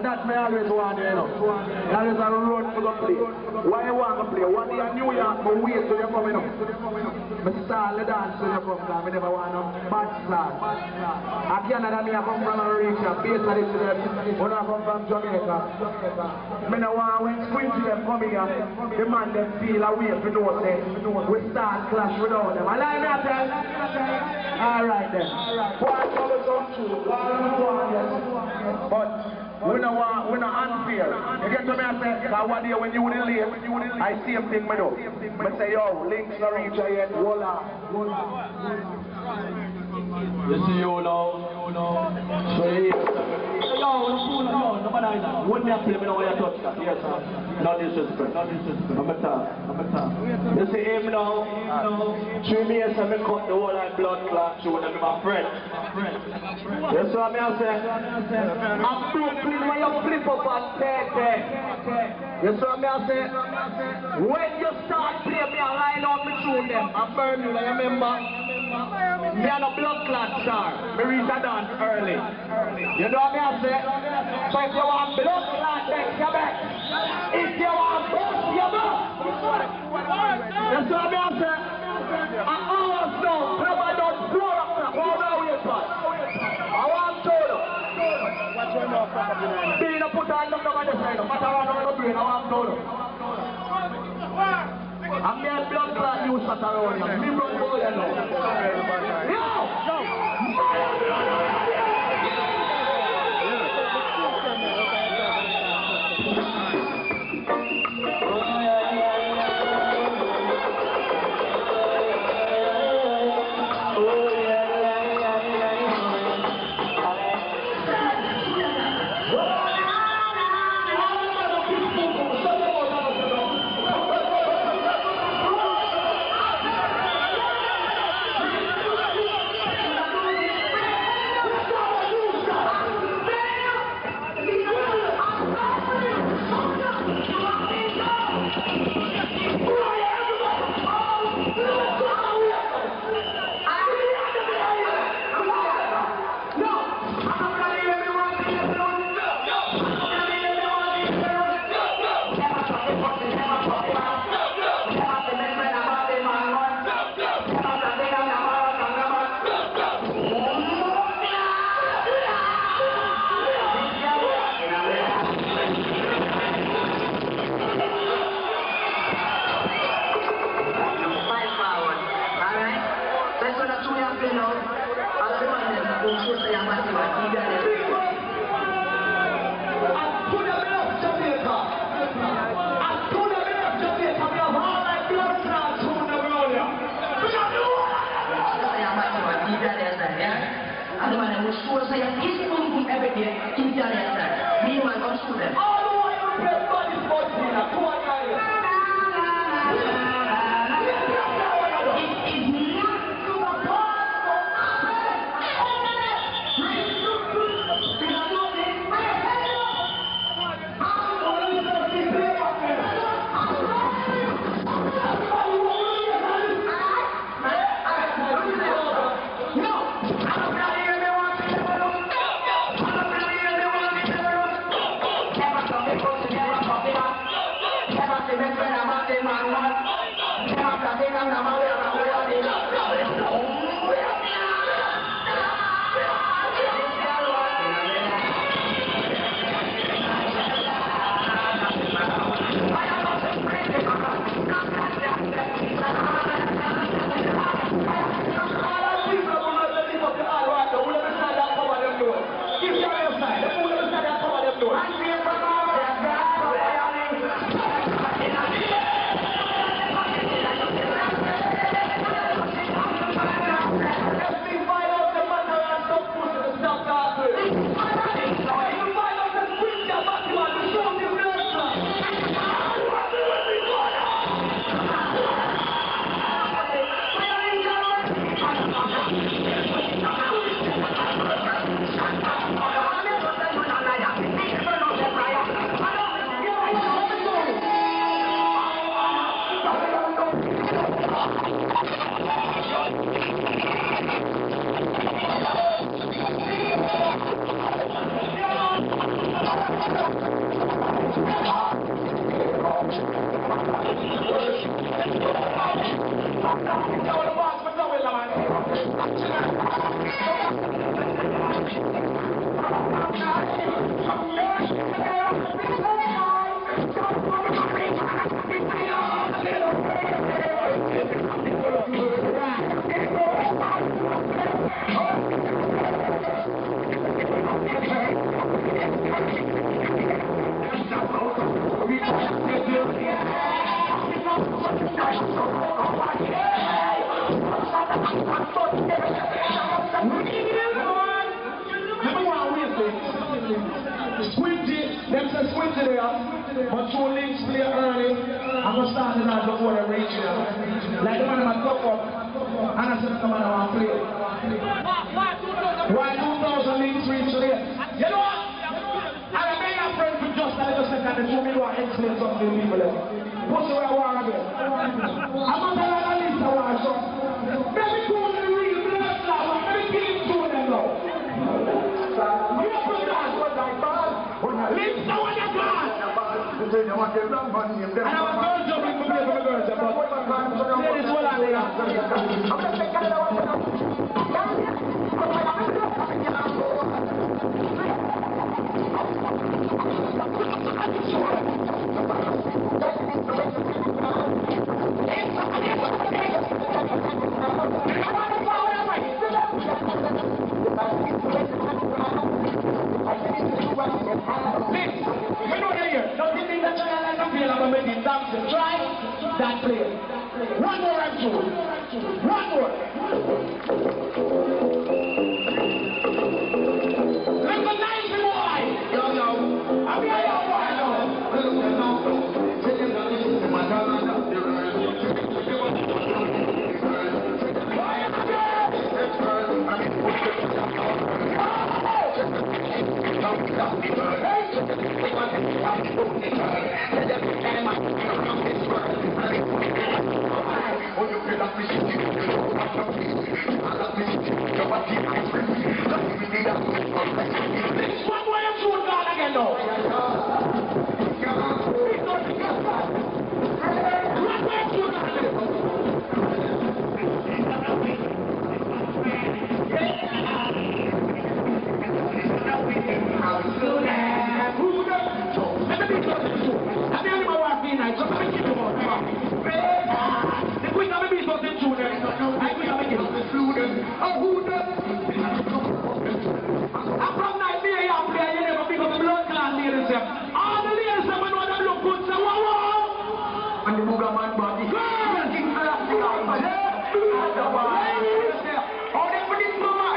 And that's me always want to, you know. That is a road to go play. Why you want to play? One day in New York, but wait till you come, you know. I start the dance when you come, because I never want no bad start. At Canada, I come from America, based on this them. When I come from Jamaica, I don't want when Squinty them come here, the man them feel away for no say. We start clash without them. I like that then. Alright then. One cover some truth, but we're not unfair. You get to me, I say, because one day when you were late, I see him thing me do. But say, yo, Linxs not reach yet, voila. You see you now. So yo, no matter that. When they play me now, you touch that. Yes, sir. No disrespect. I'm a talk. You see him now. 3 years I cut the whole and blood clot through them, my friend. You see what I say? I'm Brooklyn when you flip up and take it. You see what I say? When you start playing me and line on me through them, I burn you, you remember? Me and a blood clot star. Me reach a dance early. You know what I say? So if you want blood clot, then you back. If you want bust, you back. You see what I say? I always know, nobody don't blow up crap. How are you, son? I want to know. Being a put on them over the side, no matter what I'm doing, I want to know. I'm getting blood clot news at around here. Me run over there now. Squinty there, but two Linxs play early. I'm going to start it out before I reach there. Like the man I'm top up, and I said, come on, I want to play. Why 2,000 Linxs reach there? You know what? I made a friend for just a little second and show me what I explain something to people. What's the way I want to be? I'm not going to list I want to show. Maybe go to the real blood flower, maybe kill him to them now. You put that one like bad. Linxs are what you're gone. And I was girls jumping for play for the girls, but ladies, what are they? Try that play. One more and two. One more. Recognize the boy. Yo. I'm here, yo, boy. What way you shoot God again though? What way you shoot God again? All the ladies that know them look good, say wow wow. And the booger man body. How they put this mama